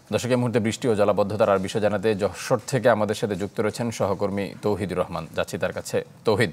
দর্শক, এই মুহূর্তে বৃষ্টি ও জলাবদ্ধতার আর বিষয় জানাতে যশোর থেকে আমাদের সাথে যুক্ত রয়েছেন সহকর্মী তৌহিদুর রহমান। যাচ্ছি তার কাছে। তৌহিদ।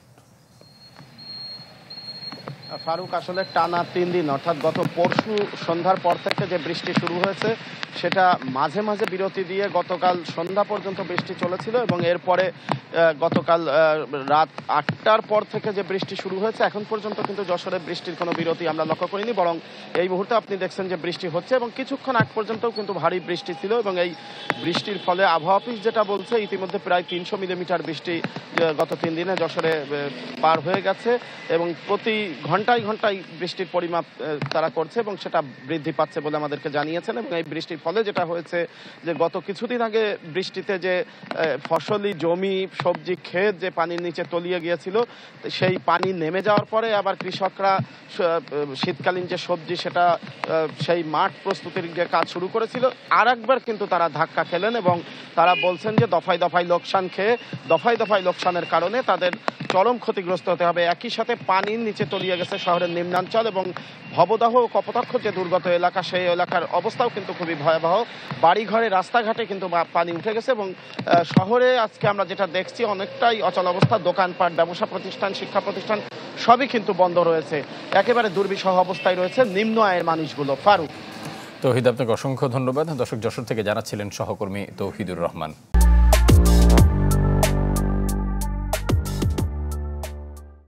ফারুক, আসলে টানা 3 দিন অর্থাৎ গত পরশু সন্ধ্যার পর থেকে যে বৃষ্টি শুরু হয়েছে সেটা মাঝে মাঝে বিরতি দিয়ে গতকাল সন্ধ্যা পর্যন্ত বৃষ্টি চলেছিল এবং এরপরে গতকাল রাত 8টার পর থেকে যে বৃষ্টি শুরু হয়েছে এখন পর্যন্ত কিন্তু যশোরে বৃষ্টির কোনো বিরতি আমরা লক্ষ্য করিনি, বরং এই মুহূর্তে আপনি দেখছেন যে বৃষ্টি হচ্ছে এবং কিছুক্ষণ আগ পর্যন্তও কিন্তু ভারী বৃষ্টি ছিল এবং এই বৃষ্টির ফলে আবহাওয়া অফিস যেটা বলছে ইতিমধ্যে প্রায় 300 মিলিমিটার বৃষ্টি গত 3 দিনে যশোরে পার হয়ে গেছে এবং প্রতি ঘন্টায় ঘন্টায় বৃষ্টির পরিমাপ তারা করছে এবং সেটা বৃদ্ধি পাচ্ছে বলে আমাদেরকে জানিয়েছেন। এবং এই বৃষ্টির ফলে যেটা হয়েছে যে গত কিছুদিন আগে বৃষ্টিতে যে ফসলি জমি, সবজি ক্ষেত যে পানির নিচে তলিয়ে গিয়েছিল, সেই পানি নেমে যাওয়ার পরে আবার কৃষকরা শীতকালীন যে সবজি সেটা সেই মাঠ প্রস্তুতির যে কাজ শুরু করেছিল আর একবার কিন্তু তারা ধাক্কা খেলেন এবং তারা বলছেন যে দফায় দফায় লোকসান খেয়ে দফায় দফায় লোকসানের কারণে তাদের চরম ক্ষতিগ্রস্ত হতে হবে। একই সাথে পানির নিচে তলিয়ে গেছে শহরের নিম্নাঞ্চল এবং ভবদাহ ও কপোতাক্ষ যে দুর্গত এলাকা, সেই এলাকার অবস্থাও কিন্তু খুবই ভয়াবহ। বাড়িঘরে রাস্তাঘাটে কিন্তু পানি উঠে গেছে এবং শহরে আজকে আমরা যেটা দেখছি অনেকটাই অচল অবস্থা। দোকানপাট, ব্যবসা প্রতিষ্ঠান, শিক্ষা প্রতিষ্ঠান সবই কিন্তু বন্ধ রয়েছে। একেবারে দুর্বিষহ অবস্থায় রয়েছে নিম্ন আয়ের মানুষগুলো। ফারুক। তৌহিদ, আপনাকে অসংখ্য ধন্যবাদ। দর্শক, যশোর থেকে জানাচ্ছিলেন সহকর্মী তৌহিদুর রহমান।